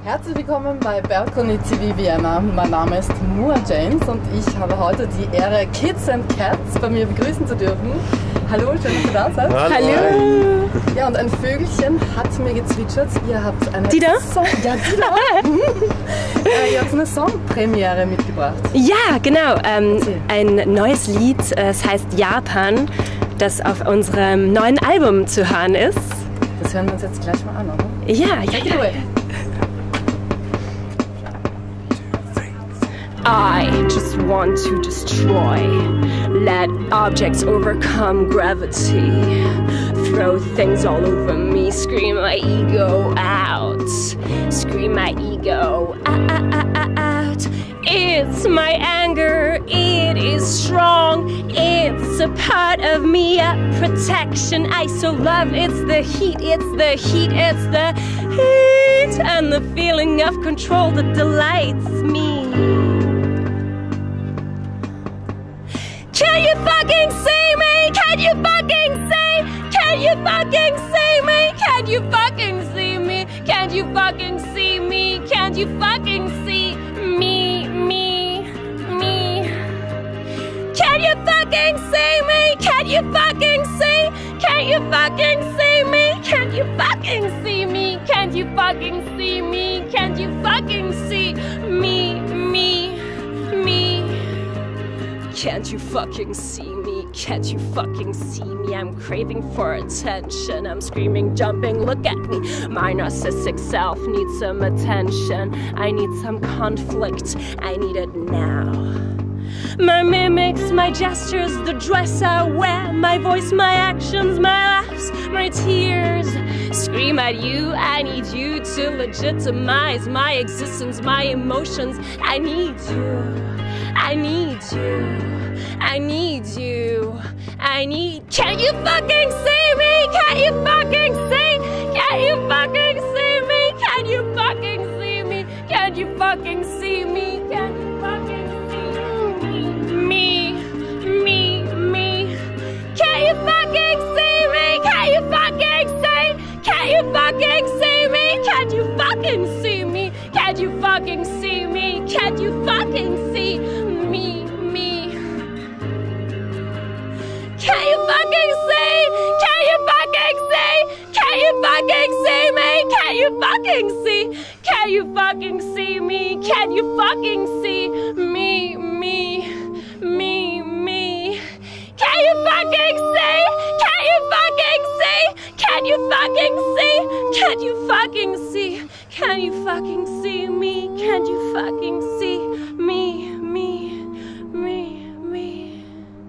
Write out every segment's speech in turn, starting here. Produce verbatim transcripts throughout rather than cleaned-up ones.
Herzlich willkommen bei Balcony T V Vienna. Mein Name ist Moa James und ich habe heute die Ehre, Kids and Cats bei mir begrüßen zu dürfen. Hallo, schön, dass ihr da seid. Hallo. Hallo. Ja, und ein Vögelchen hat mir gezwitschert. Ihr habt eine Die da? Song, ja, die da. äh, ihr habt eine Songpremiere mitgebracht. Ja, genau. Ähm, ein neues Lied, äh, es heißt Japan, das auf unserem neuen Album zu hören ist. Das hören wir uns jetzt gleich mal an, oder? Ja, ja, Take it ja. away. I just want to destroy. Let objects overcome gravity. Throw things all over me. Scream my ego out. Scream my ego out. It's my anger. It is strong. It's a part of me. A protection I so love. It's the heat. It's the heat. It's the heat. And the feeling of control that delights me. Can you fucking see me? Can you fucking see? Can you fucking see me? Can you fucking see me? Can you fucking see me? Can you fucking see me? Me, me. Can you fucking see me? Can you fucking see? Can you fucking see me? Can you fucking see me? Can you fucking see me? Can you fucking see me? Me, me. Can't you fucking see me? Can't you fucking see me? I'm craving for attention. I'm screaming, jumping, look at me. My narcissistic self needs some attention. I need some conflict. I need it now. My mimics, my gestures, the dress I wear, my voice, my actions, my laughs, my tears. Scream at you, I need you to legitimize my existence, my emotions. I need you. I need you, I need you, I need. Can you fucking see me? Can you fucking see? Can you fucking see me? Can you fucking see me? Can you fucking see me? Can you fucking see me? Me, me, me. Can you fucking see me? Can you fucking see? Can you fucking see me? Can you fucking see me? Can you fucking see me? Can you fucking see me, me? Can you fucking see? Can you fucking see? Can you fucking see me? Can you fucking see? Can you fucking see me? Can you fucking see me, me, me, me? Can you fucking see? Can you fucking see? Can you fucking see? Can you fucking see? Can you fucking see me? Can you fucking see me, me, me, me?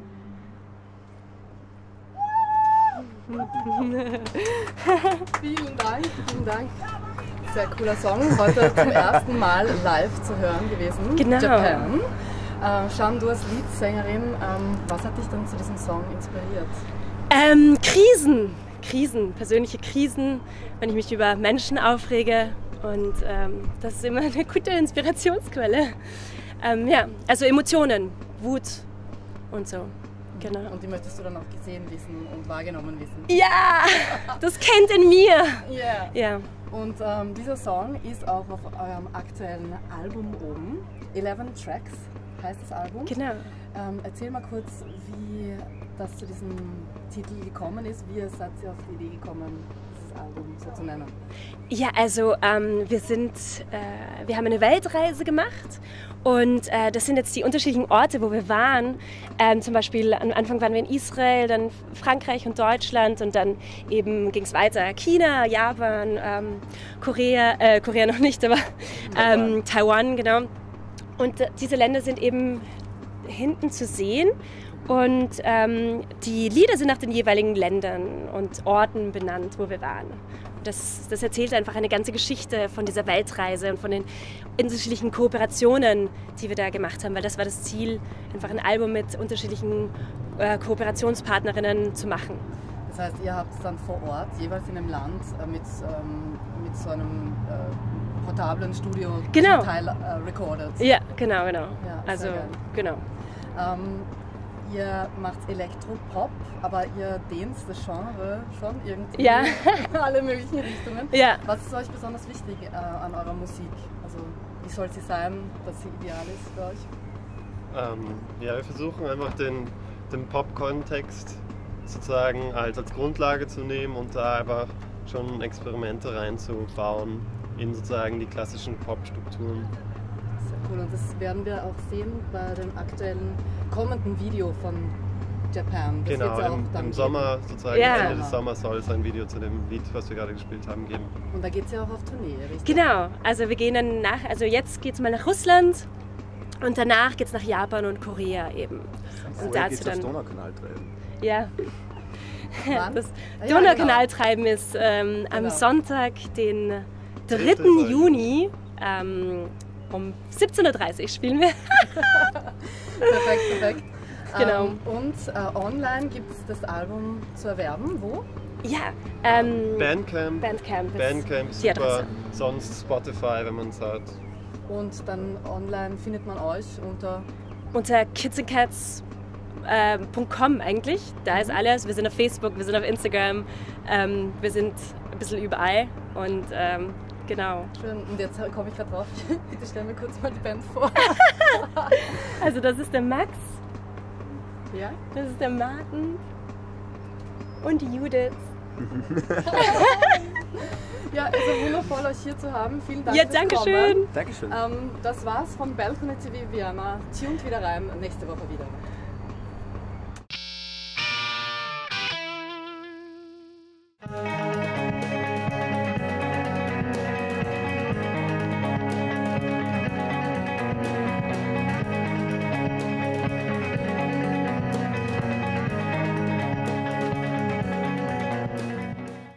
Vielen Dank, vielen Dank. Sehr cooler Song, heute zum ersten Mal live zu hören gewesen. Genau. Japan. Äh, Shan, du als Leadsängerin, ähm, was hat dich dann zu diesem Song inspiriert? Ähm, Krisen, Krisen, persönliche Krisen, wenn ich mich über Menschen aufrege. Und ähm, das ist immer eine gute Inspirationsquelle. Ähm, ja, also Emotionen, Wut und so. Genau. Und die möchtest du dann auch gesehen wissen und wahrgenommen wissen? Ja, das kennt in mir. Yeah. Ja. Und ähm, dieser Song ist auch auf eurem aktuellen Album oben. eleven Tracks heißt das Album. Genau. Ähm, erzähl mal kurz, wie das zu diesem Titel gekommen ist. Wie seid ihr auf die Idee gekommen, dieses Album so zu nennen? Ja, also ähm, wir sind, äh, wir haben eine Weltreise gemacht und äh, das sind jetzt die unterschiedlichen Orte, wo wir waren. Ähm, zum Beispiel am Anfang waren wir in Israel, dann Frankreich und Deutschland und dann eben ging es weiter. China, Japan, ähm, Korea, äh, Korea noch nicht, aber ähm, Taiwan, genau. Und äh, diese Länder sind eben hinten zu sehen. Und ähm, die Lieder sind nach den jeweiligen Ländern und Orten benannt, wo wir waren. Das, das erzählt einfach eine ganze Geschichte von dieser Weltreise und von den unterschiedlichen Kooperationen, die wir da gemacht haben. Weil das war das Ziel, einfach ein Album mit unterschiedlichen äh, Kooperationspartnerinnen zu machen. Das heißt, ihr habt dann vor Ort, jeweils in einem Land, äh, mit, ähm, mit so einem äh, portablen Studio genau. zum Teil äh, recorded. Ja, genau, genau. Ja, also, sehr geil. genau. Ähm, Ihr macht Elektropop, aber ihr dehnt das Genre schon irgendwie Ja. in alle möglichen Richtungen. Ja. Was ist euch besonders wichtig äh, an eurer Musik? Also wie soll sie sein, dass sie ideal ist für euch? Ähm, ja, wir versuchen einfach den, den Pop-Kontext sozusagen als, als Grundlage zu nehmen und da einfach schon Experimente reinzubauen in sozusagen die klassischen Pop-Strukturen. Sehr cool, und das werden wir auch sehen bei dem aktuellen kommenden Video von Japan. Das Genau, wird's ja auch im, dann im geben. Sommer, sozusagen Ja. Ende des Sommers soll es ein Video zu dem Lied, was wir gerade gespielt haben, geben. Und da geht es ja auch auf Tournee, richtig? Genau, also wir gehen dann nach, also jetzt geht es mal nach Russland und danach geht es nach Japan und Korea eben. Und Vorher dazu geht's aufs dann, Donaukanal treiben. ja, Wann? das Ah, ja, Donaukanaltreiben ist ähm, am Genau. Sonntag, den dritten Dritte Juni, ähm, um siebzehn Uhr dreißig spielen wir. Perfekt, perfekt. Genau. Ähm, und äh, online gibt es das Album zu erwerben. Wo? Ja, ähm, Bandcamp, Bandcamp ist Bandcamp die super, Adresse. sonst Spotify, wenn man es hat. Und dann online findet man euch unter. unter kidsandcats punkt com eigentlich. Da ist alles. Wir sind auf Facebook, wir sind auf Instagram, ähm, wir sind ein bisschen überall und ähm, genau. Schön. Und jetzt komme ich gerade drauf. Bitte stell mir kurz mal die Band vor. Also das ist der Max, Ja? das ist der Martin und die Judith. Ja, also wundervoll, euch hier zu haben. Vielen Dank Ja, fürs danke Kommen. schön. Dankeschön. Ähm, das war's von Balcony T V Vienna. Tuned wieder rein nächste Woche wieder.